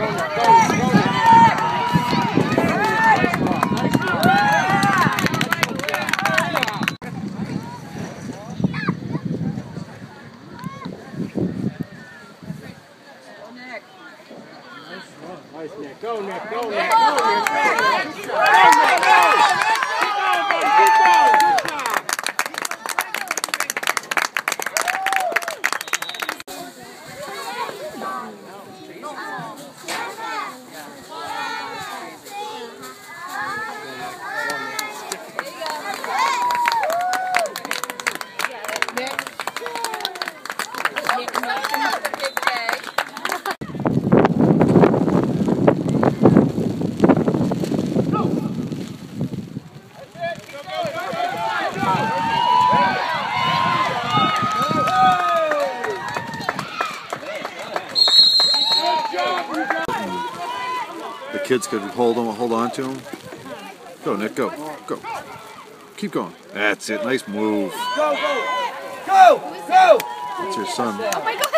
Nice, Nick. Go, Nick. Go, Nick. Go, Nick. Go, Nick. The kids could hold on to him. Go, Nick, go. Go. Keep going. That's it. Nice move. Go, go. Go, go. That's your son. Oh my God.